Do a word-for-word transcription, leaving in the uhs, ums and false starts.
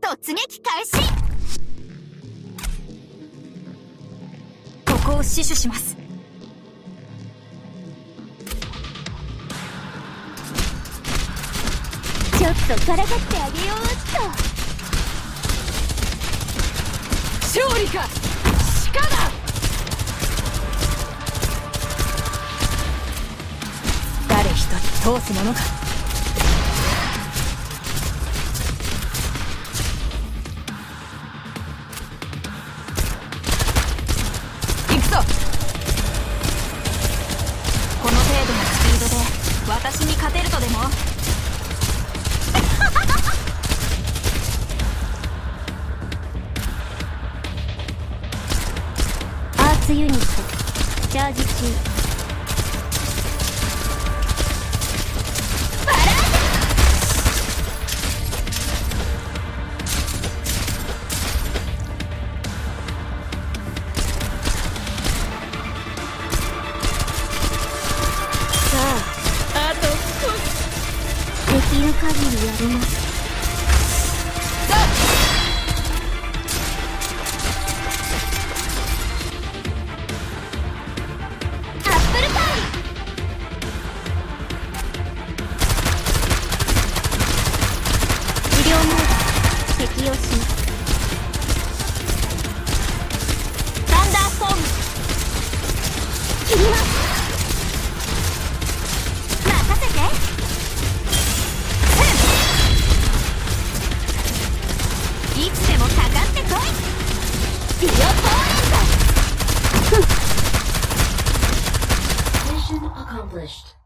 突撃開始。ここを死守します。ちょっとからかってあげようっと。勝利か鹿だ。誰一人通すものか。行くぞ。この程度のスピードで私に勝てるとでも。アーツユニットチャージ中。バラーさあ、あと少し。できる限りやります。適用します。サンダーストーム切ります。任せて。いつでもかかってこい。ビオトーレント。 Mission accomplished.